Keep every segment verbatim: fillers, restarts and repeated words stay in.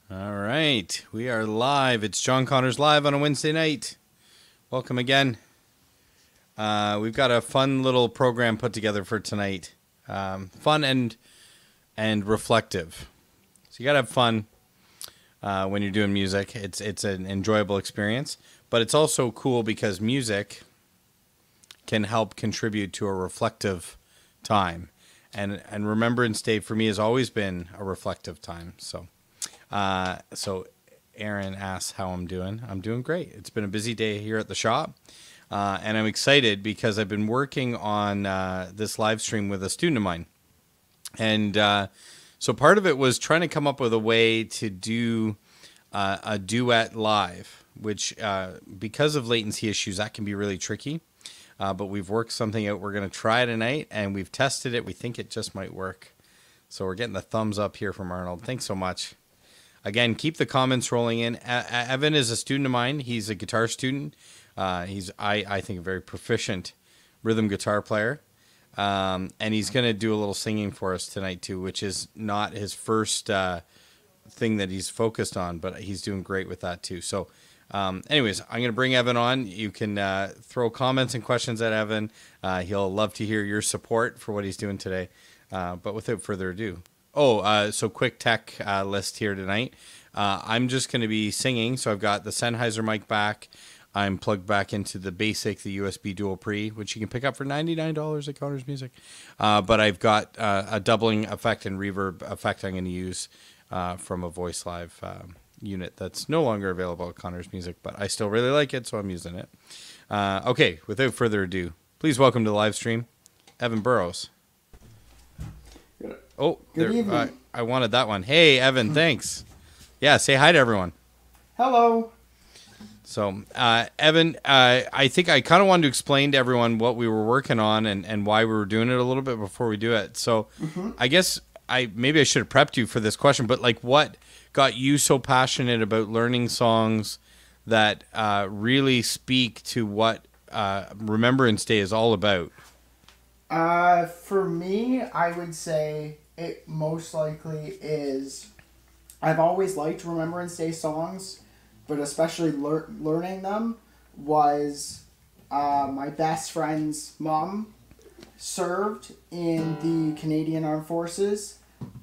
All right, we are live. It's John Connors live on a Wednesday night. Welcome again. Uh, we've got a fun little program put together for tonight. Um, fun and and reflective. So you gotta have fun uh, when you're doing music. It's it's an enjoyable experience, but it's also cool because music can help contribute to a reflective time. And and Remembrance Day for me has always been a reflective time. So. Uh, so Aaron asks how I'm doing. I'm doing great. It's been a busy day here at the shop. Uh, and I'm excited because I've been working on uh, this live stream with a student of mine. And uh, so part of it was trying to come up with a way to do uh, a duet live, which uh, because of latency issues, that can be really tricky. Uh, but we've worked something out. We're going to try tonight, and we've tested it. We think it just might work. So we're getting the thumbs up here from Arnold. Thanks so much. Again, keep the comments rolling in. Uh, Evan is a student of mine. He's a guitar student. Uh, he's, I, I think, a very proficient rhythm guitar player. Um, and he's going to do a little singing for us tonight, too, which is not his first uh, thing that he's focused on, but he's doing great with that, too. So, um, anyways, I'm going to bring Evan on. You can uh, throw comments and questions at Evan. Uh, he'll love to hear your support for what he's doing today. Uh, but without further ado... Oh, uh, so quick tech uh, list here tonight. Uh, I'm just going to be singing. So I've got the Sennheiser mic back. I'm plugged back into the basic, the U S B dual pre, which you can pick up for ninety-nine dollars at Connors Music. Uh, but I've got uh, a doubling effect and reverb effect I'm going to use uh, from a Voice Live um, unit that's no longer available at Connors Music, but I still really like it, so I'm using it. Uh, okay, without further ado, please welcome to the live stream, Evan Burrows. Oh, Good there, evening. uh, I wanted that one. Hey, Evan, thanks. Yeah, say hi to everyone. Hello. So, uh, Evan, uh, I think I kind of wanted to explain to everyone what we were working on and, and why we were doing it a little bit before we do it. So, mm-hmm. I guess I maybe I should have prepped you for this question, but like, what got you so passionate about learning songs that uh, really speak to what uh, Remembrance Day is all about? Uh, for me, I would say it most likely is, I've always liked Remembrance Day songs, but especially lear- learning them was uh, my best friend's mom served in the Canadian Armed Forces,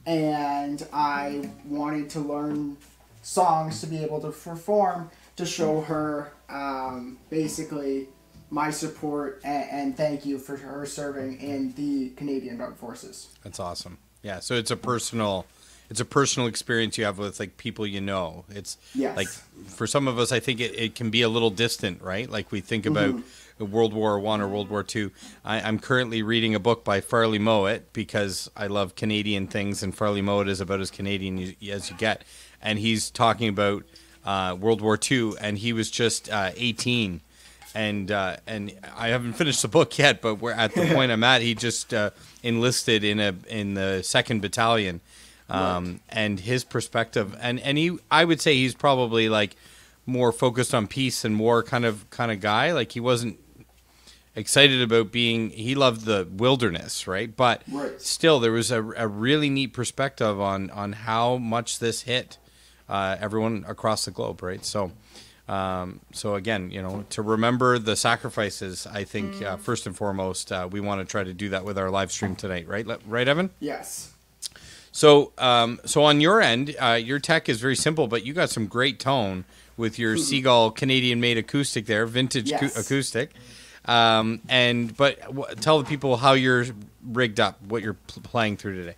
and I wanted to learn songs to be able to perform to show her um, basically my support and, and thank you for her serving in the Canadian Armed Forces. That's awesome. Yeah, so it's a personal, it's a personal experience you have with like people you know. It's yes. Like for some of us, I think it, it can be a little distant, right? Like we think about mm-hmm. World War One or World War Two. I, I'm currently reading a book by Farley Mowat because I love Canadian things, and Farley Mowat is about as Canadian as, as you get. And he's talking about uh, World War Two, and he was just uh, eighteen. And uh, and I haven't finished the book yet, but we're at the point I'm at. He just uh, enlisted in a in the second battalion, um, right. And his perspective, and, and he, I would say he's probably like more focused on peace and war kind of kind of guy. Like he wasn't excited about being. He loved the wilderness, right? But right. still, there was a, a really neat perspective on on how much this hit uh, everyone across the globe, right? So. Um, so again, you know, to remember the sacrifices, I think uh, first and foremost, uh, we want to try to do that with our live stream tonight, right? Right, Evan? Yes. So, um, so on your end, uh, your tech is very simple, but you got some great tone with your Seagull Canadian-made acoustic there, vintage yes. cu- acoustic. Um, and but w- tell the people how you're rigged up, what you're pl- playing through today.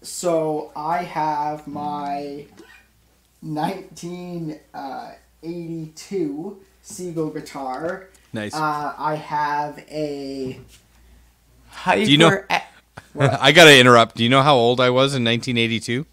So I have my nineteen. Uh, eighty-two Seagull guitar. Nice. Uh, I have a hyper. Do you know? A- I gotta interrupt. Do you know how old I was in nineteen eighty-two?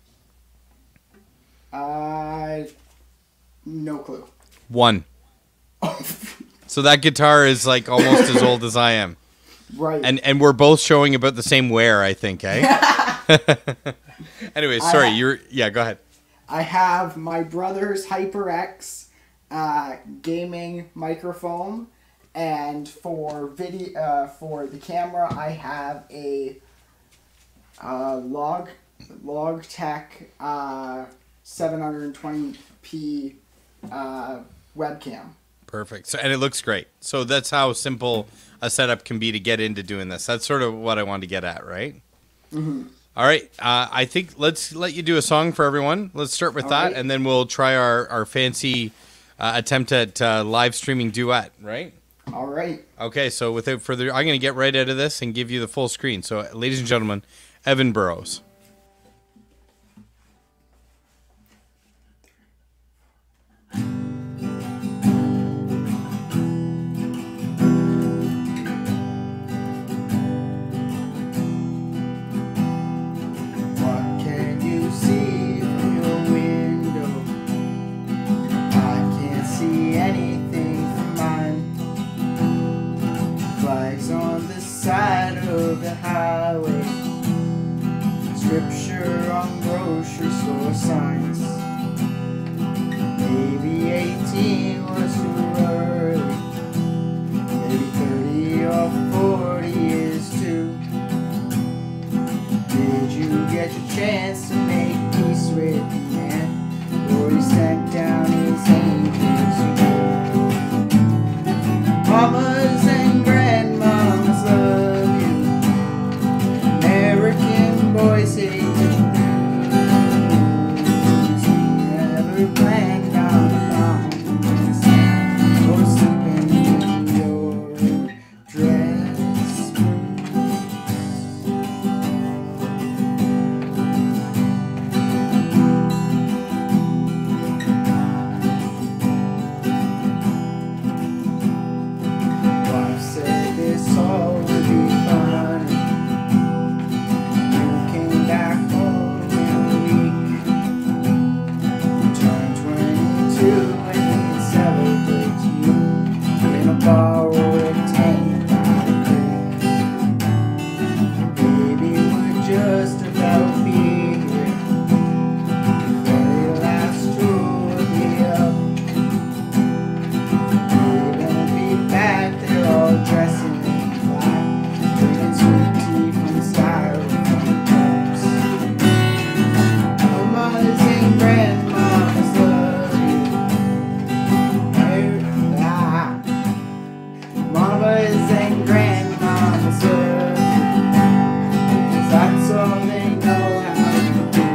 Uh, no clue. One. So that guitar is like almost as old as I am. Right. And and we're both showing about the same wear, I think, eh? Anyway, sorry. ha- You're yeah. Go ahead. I have my brother's HyperX uh, gaming microphone, and for video uh, for the camera, I have a uh, log Logitech uh, seven twenty p uh, webcam. Perfect. So, and it looks great. So that's how simple a setup can be to get into doing this. That's sort of what I wanted to get at, right? Mm-hmm. All right. Uh, I think let's let you do a song for everyone. Let's start with All that, right. and then we'll try our, our fancy uh, attempt at uh, live streaming duet, right? All right. Okay, so without further, I'm going to get right out of this and give you the full screen. So, ladies and gentlemen, Evan Burrows. Side of the highway, scripture on grocery store signs. Maybe eighteen was too early, maybe thirty or forty is too. Did you get your chance to make peace with the man, or he sent down his angels again? Mamas and grandmas love you, American boys hate you. Never planned on bombs or sleeping in your dress. Wife said this all would be fun. You came back home in a week. Turned twenty-two and he celebrates you in a bar or a tank by the creek. Baby, we're just about be here. Very last tour will be up. We won't be back. They're all dressing in black, drinking sweet tea from styrofoam cups. Mamas and grandmas love you. Ah. Mamas and grandmas love you, 'cause that's all they know how to do.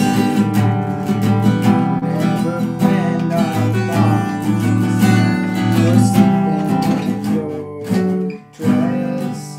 Never planned on bombs or sleeping with your dress.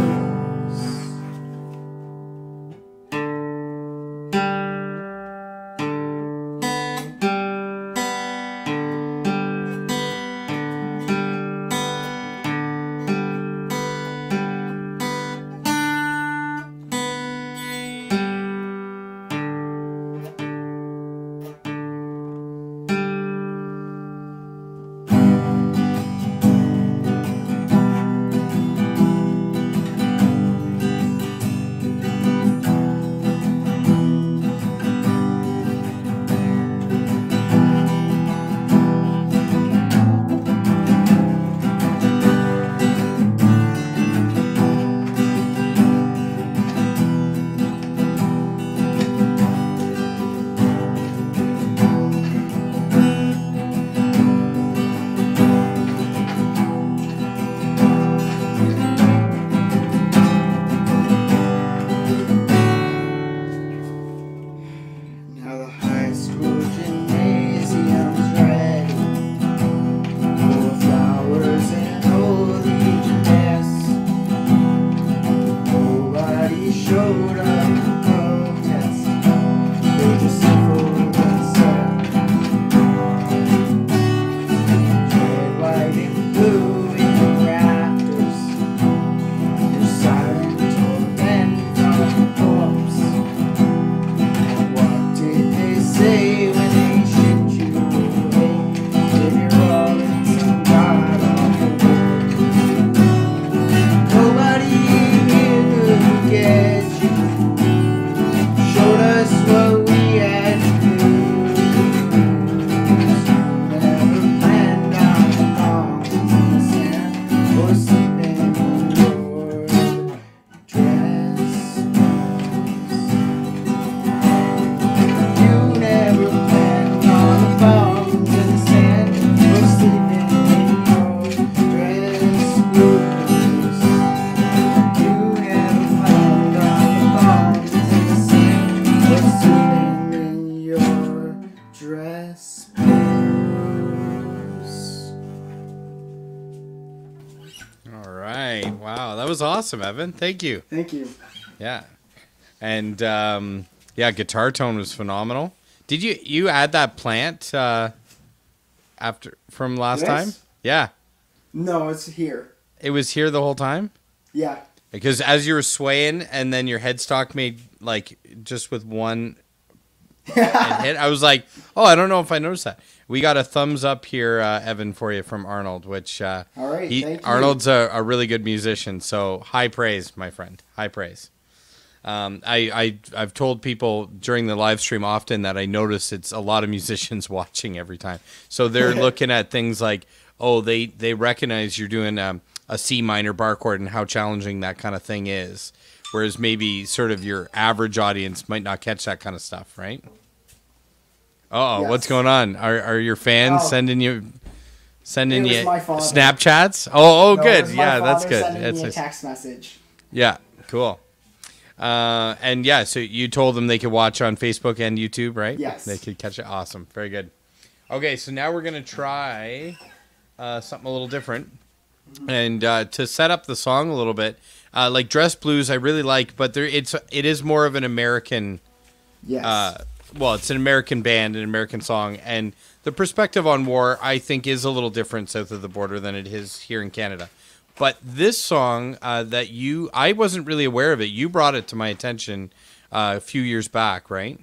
Now the high school gymnasium's ready for flowers and holy gymnasts. Nobody showed up to protest. They just sniffled and said, red, white, and blue in the rafters. Your silent torment on the corpse. What did they say when they shipped you away? If you're all in some god awful war. Nobody here could get you. Showed us what we had to do. Never planned on bombs in the sand or sleeping in your dress. You never that was awesome, Evan. Thank you. Thank you. Yeah. And um, yeah, guitar tone was phenomenal. Did you you add that plant uh, after from last This? time? Yeah. No, it's here. It was here the whole time? Yeah. Because as you were swaying and then your headstock made like just with one and hit, I was like, oh, I don't know if I noticed that. We got a thumbs up here, uh, Evan, for you from Arnold, which uh, All right, he, thank you. Arnold's a, a really good musician, so high praise, my friend, high praise. Um, I, I, I've told people during the live stream often that I notice it's a lot of musicians watching every time. So they're looking at things like, oh, they, they recognize you're doing um, a C minor bar chord and how challenging that kind of thing is. Whereas maybe sort of your average audience might not catch that kind of stuff, right? Uh oh, Yes. what's going on? Are are your fans Oh. sending you sending It was you my father. Snapchats? Oh, oh, No, it good. was my Yeah, that's father good. Sending That's me a nice. text message. Yeah, cool. Uh, and yeah, so you told them they could watch on Facebook and YouTube, right? Yes. They could catch it. Awesome. Very good. Okay, so now we're gonna try uh, something a little different, and uh, to set up the song a little bit, uh, like Dress Blues, I really like, but there it's it is more of an American. Yes. Uh, well, it's an American band, an American song, and the perspective on war, I think, is a little different south of the border than it is here in Canada. But this song uh, that you, I wasn't really aware of it. You brought it to my attention uh, a few years back, right?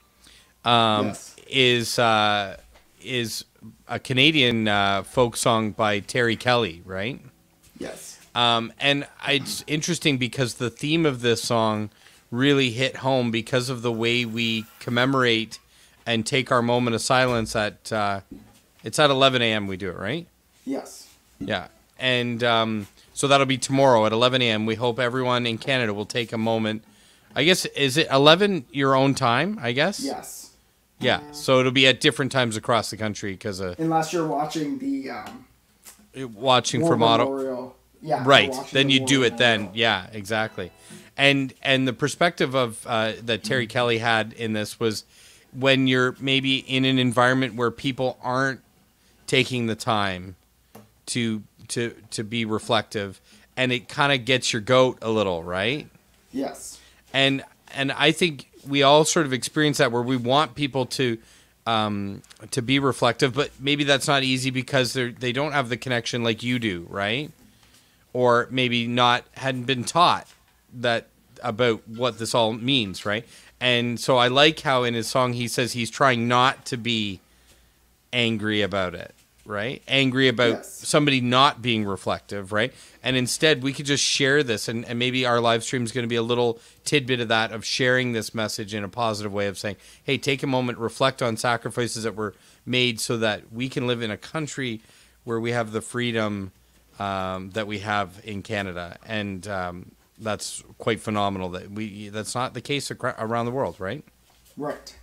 Um, Yes. Is uh, is a Canadian uh, folk song by Terry Kelly, right? Yes. Um, and it's interesting because the theme of this song really hit home because of the way we commemorate and take our moment of silence at, uh, it's at eleven a.m. we do it, right? Yes. Yeah. And um, so that'll be tomorrow at eleven a.m. We hope everyone in Canada will take a moment. I guess, is it eleven your own time, I guess? Yes. Yeah. So it'll be at different times across the country because of Unless you're watching the um, watching War from auto. Memorial. Yeah. you're Right. watching Then the you War do it then. Memorial. Yeah, exactly. And and the perspective of uh, that Terry Kelly had in this was when you're maybe in an environment where people aren't taking the time to to to be reflective, and it kind of gets your goat a little, right? Yes. And and I think we all sort of experience that where we want people to um, to be reflective, but maybe that's not easy because they they don't have the connection like you do, right? Or maybe not hadn't been taught that about what this all means, right? And so I like how in his song he says he's trying not to be angry about it, right? Angry about Yes. somebody not being reflective, right? And instead we could just share this, and, and maybe our live stream is going to be a little tidbit of that, of sharing this message in a positive way of saying, hey, take a moment, reflect on sacrifices that were made so that we can live in a country where we have the freedom um, that we have in Canada. And um, that's quite phenomenal. That we that's not the case acro- around the world, right? Right.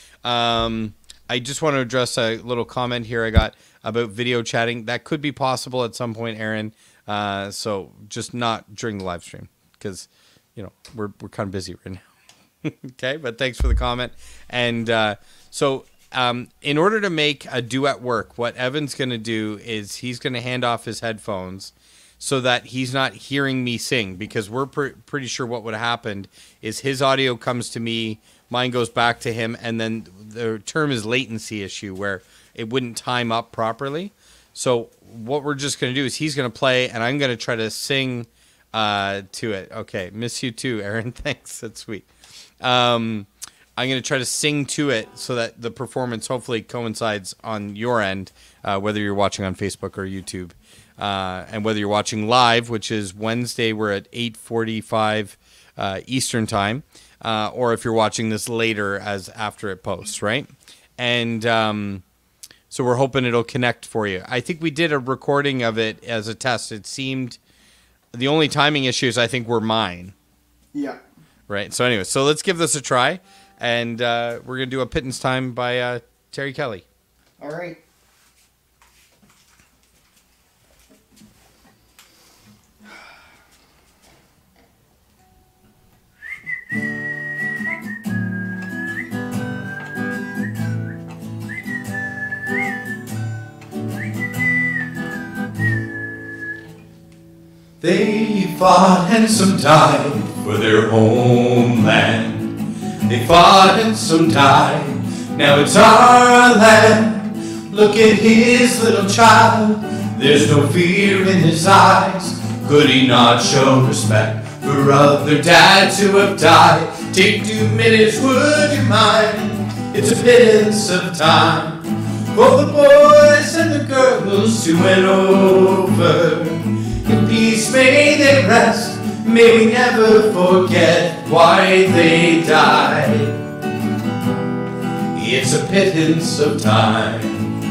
Um, I just want to address a little comment here I got about video chatting. That could be possible at some point, Aaron. Uh, so just not during the live stream because, you know, we're we're kind of busy right now. Okay, but thanks for the comment. And uh, so um, in order to make a duet work, what Evan's going to do is he's going to hand off his headphones so that he's not hearing me sing, because we're pre- pretty sure what would have happened is his audio comes to me, mine goes back to him, and then the term is latency issue where it wouldn't time up properly. So what we're just going to do is he's going to play and I'm going to try to sing uh, to it. Okay, miss you too, Aaron. Thanks, that's sweet. Um, I'm going to try to sing to it so that the performance hopefully coincides on your end, uh, whether you're watching on Facebook or YouTube. Uh, and whether you're watching live, which is Wednesday, we're at eight forty-five uh, Eastern time, uh, or if you're watching this later as after it posts, right? And um, so we're hoping it'll connect for you. I think we did a recording of it as a test. It seemed the only timing issues I think were mine, Yeah. right? So anyway, so let's give this a try, and uh, we're gonna do a Pittance Time by uh, Terry Kelly. All right. They fought and some died for their homeland. They fought and some died, now it's our land. Look at his little child, there's no fear in his eyes. Could he not show respect for other dads who have died? Take two minutes, would you mind? It's a pittance of time for the boys and the girls who went over. In peace may they rest, may we never forget why they died. It's a pittance of time.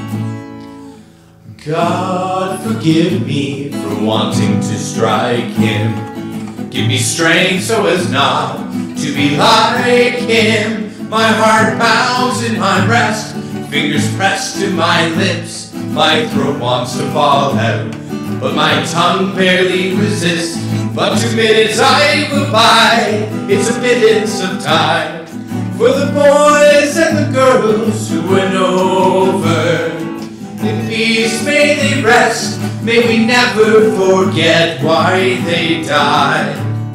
God forgive me for wanting to strike him. Give me strength so as not to be like him. My heart pounds in my breast, fingers pressed to my lips. My throat wants to fall out, but my tongue barely resists. But two minutes I will buy, it's a pittance of time for the boys and the girls who went over. In peace may they rest, may we never forget why they died.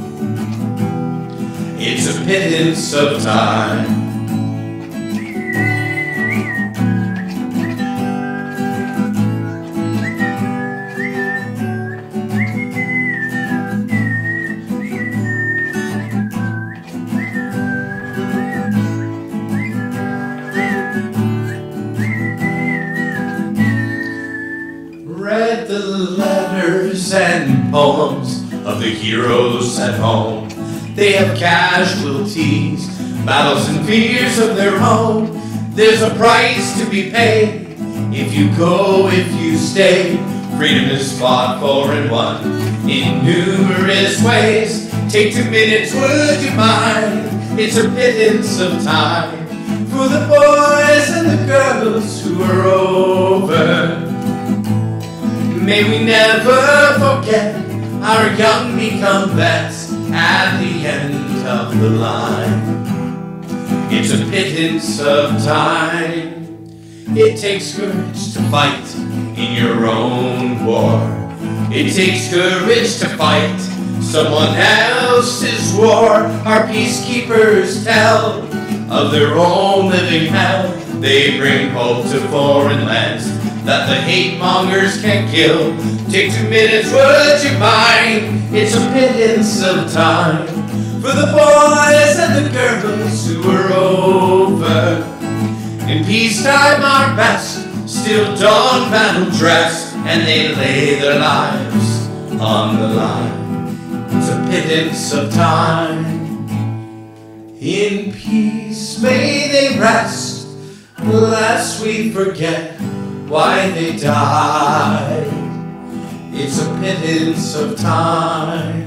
It's a pittance of time. Read the letters and poems of the heroes at home. They have casualties, battles and fears of their own. There's a price to be paid if you go, if you stay. Freedom is fought for and won in numerous ways. Take two minutes, would you mind? It's a pittance of time for the boys and the girls who are over. May we never forget our young become vets at the end of the line. It's a pittance of time. It takes courage to fight in your own war. It takes courage to fight someone else's war. Our peacekeepers tell of their own living hell. They bring hope to foreign lands that the hate mongers can kill. Take two minutes, would you mind? It's a pittance of time for the boys and the girls who are over. In peacetime our best still don battle dress, and they lay their lives on the line. It's a pittance of time. In peace may they rest, lest we forget why they died. It's a pittance of time.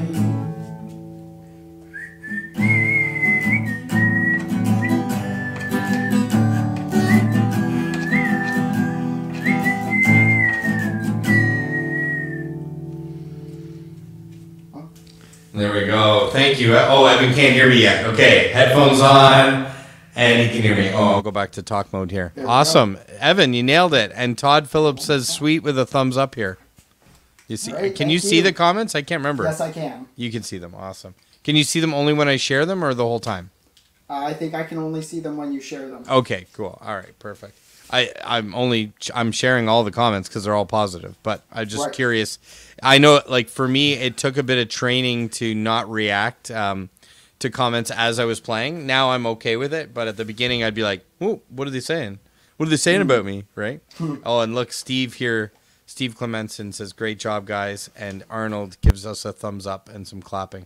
There we go. Thank you. Oh, Evan can't hear me yet. Okay, headphones on. And he can hear me. Oh, I'll go back to talk mode here. Awesome. Evan, you nailed it. And Todd Phillips says sweet with a thumbs up here. You see? Great, can you, you see the comments? I can't remember. Yes, I can. You can see them. Awesome. Can you see them only when I share them or the whole time? Uh, I think I can only see them when you share them. Okay, cool. All right, perfect. I, I'm only I'm sharing all the comments because they're all positive, but I'm just right. curious. I know, like, for me, it took a bit of training to not react um, to comments as I was playing. Now I'm okay with it, but at the beginning I'd be like, "Whoa, what are they saying? What are they saying about me?" Right? Oh, and look, Steve here, Steve Clemenson says, "Great job, guys," and Arnold gives us a thumbs up and some clapping.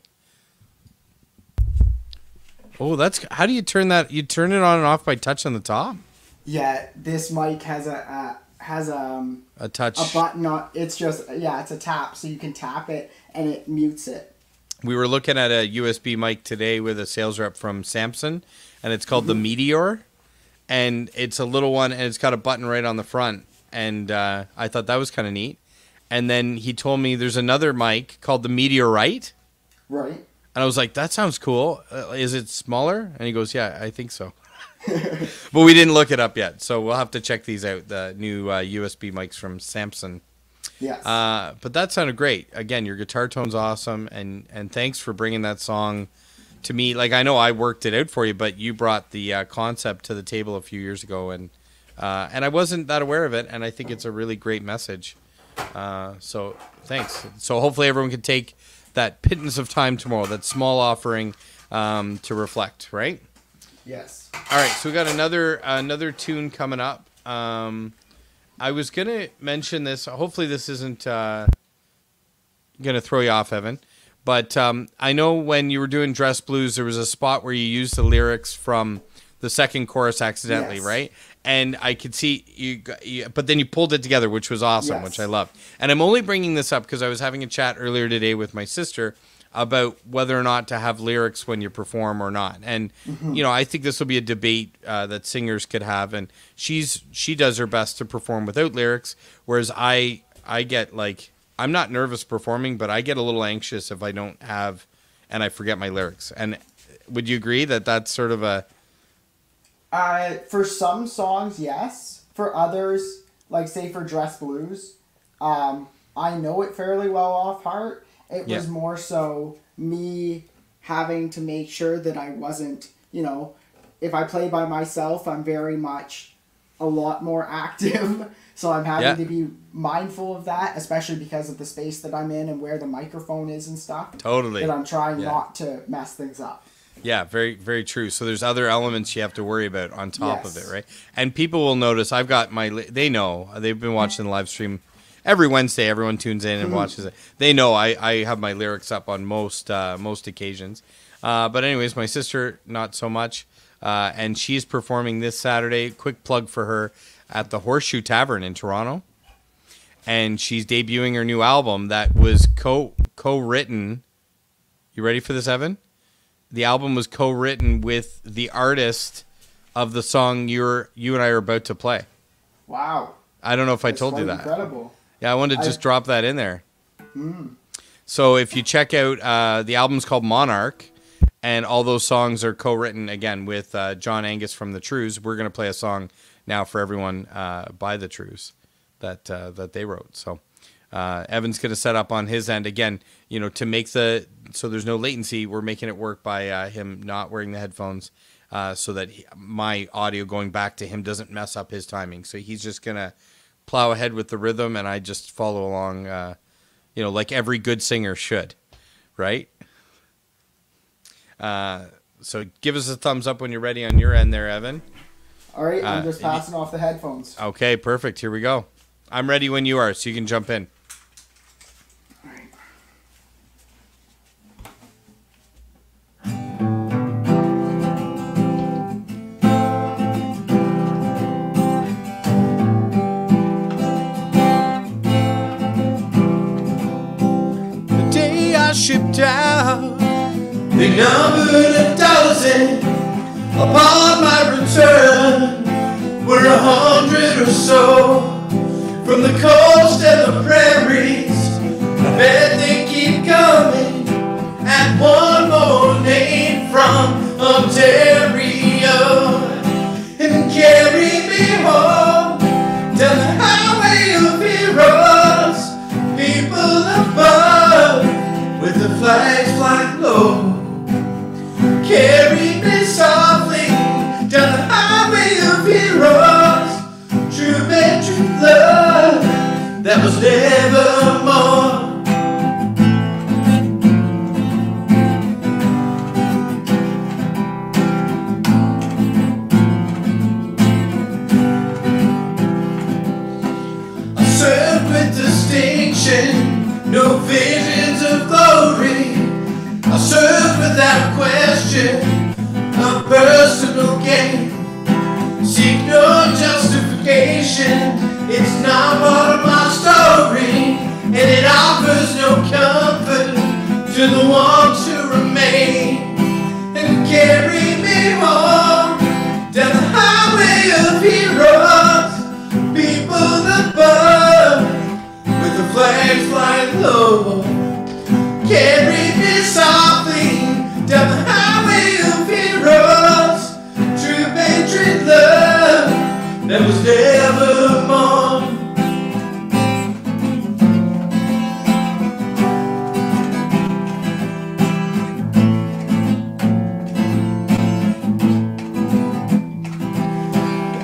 Oh, that's how do you turn that? You turn it on and off by touching the top. Yeah, this mic has a uh, has a, um, a touch a button on. It's just yeah, it's a tap, so you can tap it and it mutes it. We were looking at a U S B mic today with a sales rep from Samson, and it's called the Meteor, and it's a little one, and it's got a button right on the front, and uh, I thought that was kind of neat. And then he told me there's another mic called the Meteorite, right? And I was like, that sounds cool. Uh, is it smaller? And he goes, yeah, I think so. But we didn't look it up yet, so we'll have to check these out. The new uh, U S B mics from Samson. Yes. Uh, but that sounded great. Again, your guitar tone's awesome, and and thanks for bringing that song to me. Like, I know I worked it out for you, but you brought the uh, concept to the table a few years ago, and uh, and I wasn't that aware of it, and I think it's a really great message. Uh, so thanks. So hopefully everyone can take that pittance of time tomorrow, that small offering, um, to reflect, right? Yes. All right, so we got another another tune coming up. Um, I was gonna mention this. Hopefully, this isn't uh, gonna throw you off, Evan. But um, I know when you were doing Dress Blues, there was a spot where you used the lyrics from the second chorus accidentally, Yes. right? And I could see you, you, but then you pulled it together, which was awesome, Yes. which I loved. And I'm only bringing this up because I was having a chat earlier today with my sister about whether or not to have lyrics when you perform or not. And, Mm-hmm. you know, I think this will be a debate uh, that singers could have. And she's she does her best to perform without lyrics, whereas I I get like, I'm not nervous performing, but I get a little anxious if I don't have and I forget my lyrics. And would you agree that that's sort of a... Uh, for some songs, yes. For others, like say for Dress Blues, um, I know it fairly well off heart. It Yeah. was more so me having to make sure that I wasn't, you know, if I play by myself, I'm very much a lot more active. So I'm having Yeah. to be mindful of that, especially because of the space that I'm in and where the microphone is and stuff. Totally. That I'm trying Yeah. not to mess things up. Yeah, very, very true. So there's other elements you have to worry about on top of Yes. it, right? And people will notice I've got my, li- they know, they've been watching the live stream every Wednesday. Everyone tunes in and watches it. They know I, I have my lyrics up on most, uh, most occasions. Uh, but anyways, my sister, not so much. Uh, and she's performing this Saturday. Quick plug for her at the Horseshoe Tavern in Toronto. And she's debuting her new album that was co, co-written. You ready for this, Evan? The album was co-written with the artist of the song you're you and I are about to play. Wow. I don't know if I That's told you quite that. Incredible. Yeah, I wanted to I- just drop that in there. So if you check out, uh, the album's called Monarch, and all those songs are co-written, again, with uh, John Angus from The Trues. We're going to play a song now for everyone uh, by The Trues that, uh, that they wrote. So uh, Evan's going to set up on his end, again, you know, to make the, so there's no latency, we're making it work by uh, him not wearing the headphones uh, so that he, my audio going back to him doesn't mess up his timing. So he's just going to plow ahead with the rhythm, and I just follow along, uh, you know, like every good singer should, right? Uh, so give us a thumbs up when you're ready on your end there, Evan. All right, I'm Uh, just passing off the headphones. Okay, perfect. Here we go. I'm ready when you are, so you can jump in. All right. The day I shipped out, they numbered a dozen. Upon my return, were a hundred or so. From the coast and the prairies, I bet they keep coming. And one more name from Ontario, and carry me home down the highway of heroes. People above, with the flags flying low. Carry me softly down the highway of heroes. True and true love that was never more. I served with distinction, no visions of glory. I serve without question, a personal gain. Seek no justification, it's not part of my story, and it offers no comfort to the ones who remain. And carry me home down the highway of heroes, people above, with the flags flying low. Carry me softly down the highway of heroes. True patriot love that was never born.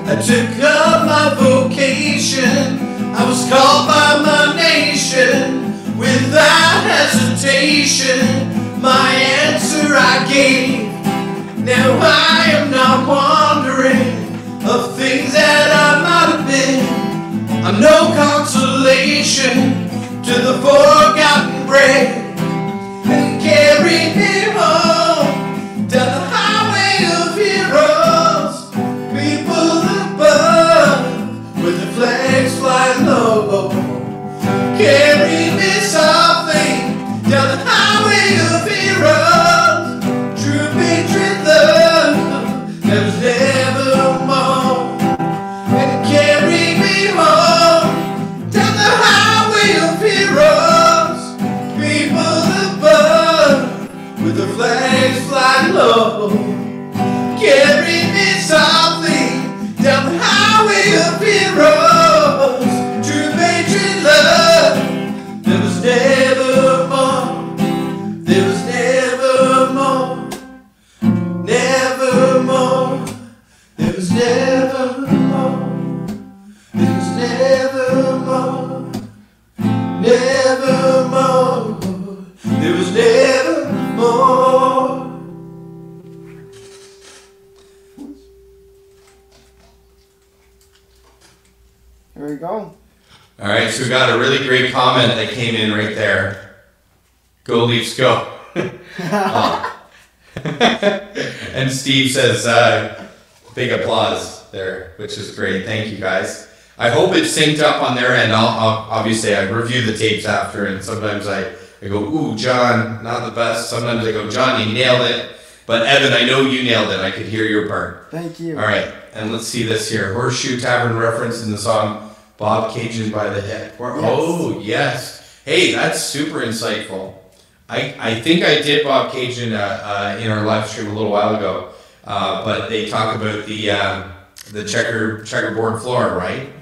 I took up my vocation. I was called by my nation. Without hesitation, my answer I gave. Now I am not wondering of things that I might have been. I'm no consolation to the forgotten bread. And carry me home down the highway of heroes. People above with the flags flying low. Carry me softly down the highway of heroes. True patriot love, there was never more. And carry me home down the highway of heroes. People above with the flags flying low. Carry me softly down the highway of heroes. True patriot love, there was never more. There was never more. Never more. There was never more. There was never more. Never more. There was never more. Here we go. All right, so we got a really great comment that came in right there. Go Leafs, go. Oh. And Steve says, uh, big applause there, which is great. Thank you, guys. I hope it's synced up on their end. I'll, I'll obviously I review the tapes after, and sometimes I, I go, ooh, John, not the best. Sometimes I go, John, you nailed it. But Evan, I know you nailed it. I could hear your part. Thank you. All right, and let's see this here. Horseshoe Tavern reference in the song Bob Cajun by the Hip. Yes. Oh, yes. Hey, that's super insightful. I, I think I did Bob Cajun uh, uh, in our live stream a little while ago, uh, but they talk about the um, the checker checkerboard floor, right?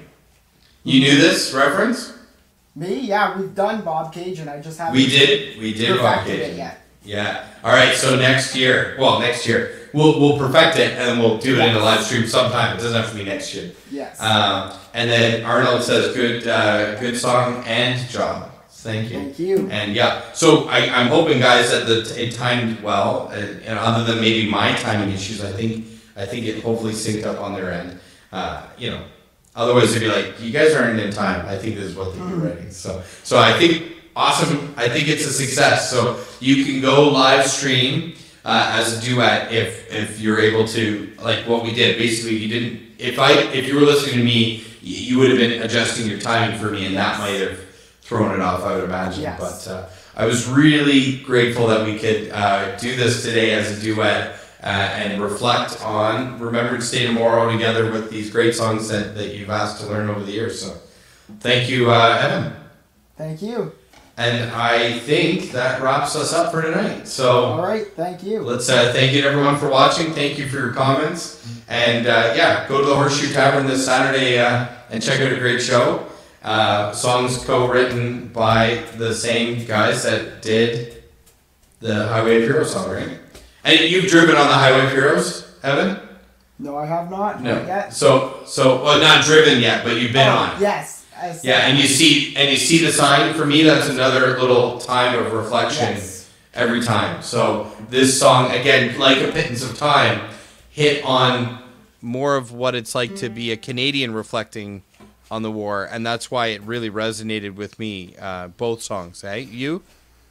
You knew this reference? Me? Yeah, we've done Bob Cajun. I just haven't. We did. We did Bob Cajun. It yet. Yeah. All right. So next year, well, next year we'll we'll perfect it and we'll do it yes. in a live stream sometime. It doesn't have to be next year. Yes. Um, and then Arnold says, "Good, uh, good song and job." Thank you. Thank you. And yeah, so I, I'm hoping, guys, that the, it timed well, and, and other than maybe my timing issues, I think I think it hopefully synced up on their end. Uh, you know, otherwise it'd be like, you guys aren't in time. I think this is what they're mm. writing. So, so I think awesome. I think it's a success. So you can go live stream uh, as a duet if if you're able to, like what we did. Basically, you didn't. If I if you were listening to me, you would have been adjusting your timing for me, and that might have thrown it off, I would imagine. Yes. But uh, I was really grateful that we could uh, do this today as a duet uh, and reflect on Remembrance Day tomorrow together with these great songs that, that you've asked to learn over the years. So thank you, uh, Evan. Thank you. And I think that wraps us up for tonight. So all right, thank you. Let's uh, thank you to everyone for watching. Thank you for your comments. And uh, yeah, go to the Horseshoe Tavern this Saturday uh, and check out a great show. Uh, songs co-written by the same guys that did the Highway of Heroes song, right? And you've driven on the Highway of Heroes, Evan? No, I have not. No. Not yet. So, so well, not driven yet, but you've been oh, on. Yes. Yeah, and you see, and you see the sign. For me, that's another little time of reflection yes. every time. So this song, again, like A Pittance of Time, hit on more of what it's like to be a Canadian reflecting on the war, and that's why it really resonated with me. Uh, both songs, eh? You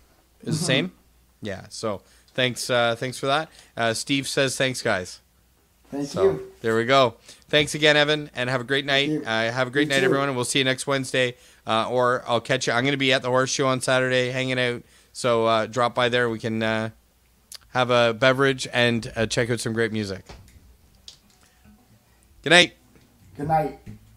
is mm-hmm. the same, yeah. So thanks, uh, thanks for that. Uh, Steve says thanks, guys. Thank so, you. There we go. Thanks again, Evan, and have a great night. Uh, have a great you night, too. everyone, and we'll see you next Wednesday. Uh, or I'll catch you. I'm going to be at the Horseshoe on Saturday, hanging out. So uh, drop by there. We can uh, have a beverage and uh, check out some great music. Good night. Good night.